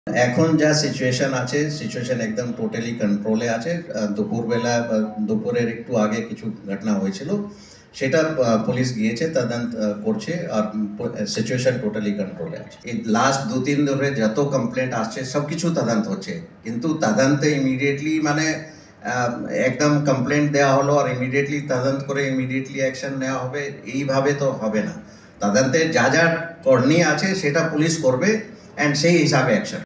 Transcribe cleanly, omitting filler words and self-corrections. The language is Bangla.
এখন যা সিচুয়েশন আছে, সিচুয়েশন একদম টোটালি কন্ট্রোলে আছে। দুপুরবেলা বা দুপুরের একটু আগে কিছু ঘটনা হয়েছিল, সেটা পুলিশ গিয়েছে তদন্ত করছে, আর সিচুয়েশন টোটালি কন্ট্রোলে আছে। এই লাস্ট 2-3 ধরে যত কমপ্লেন্ট আসছে সব কিছু তদন্ত হচ্ছে, কিন্তু তদন্তে ইমিডিয়েটলি মানে একদম কমপ্লেন্ট দেওয়া হলো আর ইমিডিয়েটলি তদন্ত করে ইমিডিয়েটলি অ্যাকশন নেওয়া হবে, এইভাবে তো হবে না। তদন্তে যা যা করণীয় আছে সেটা পুলিশ করবে, অ্যান্ড সেই হিসাবে অ্যাকশন।